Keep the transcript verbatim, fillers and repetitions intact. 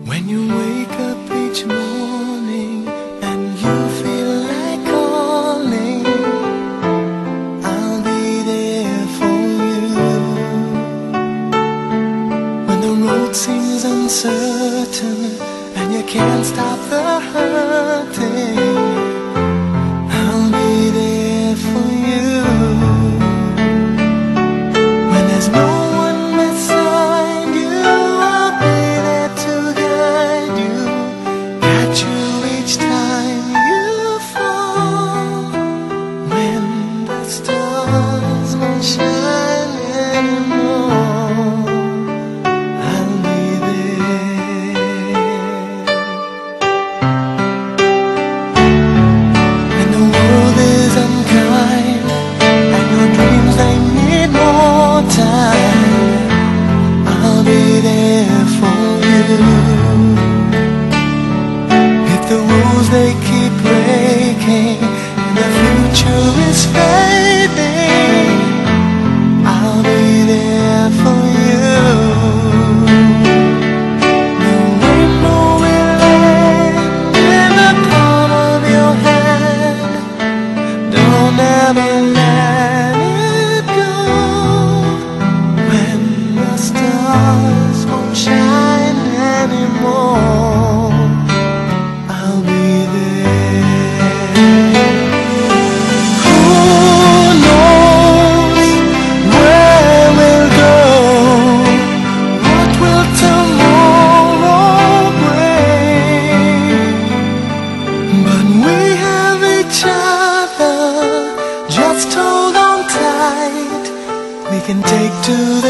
When you wake up each morning and you feel like calling, I'll be there for you. When the road seems uncertain and you can't stop the hurting, I'll be there for you. When there's no one beside you, I'll be there to guide you, catch you each time you fall. When the stars won't shine anymore, I'll be there. When the world is unkind and your dreams they need more time, I'll be there for you. If the rules they keep breaking and the future is fading, I'll be there for you. The rainbow will land in the palm of your hand. Don't ever let it go. When the stars won't shine anymore, I'll be there. Who knows where we'll go? What will tomorrow bring? But we have each other, just hold on tight. We can take to the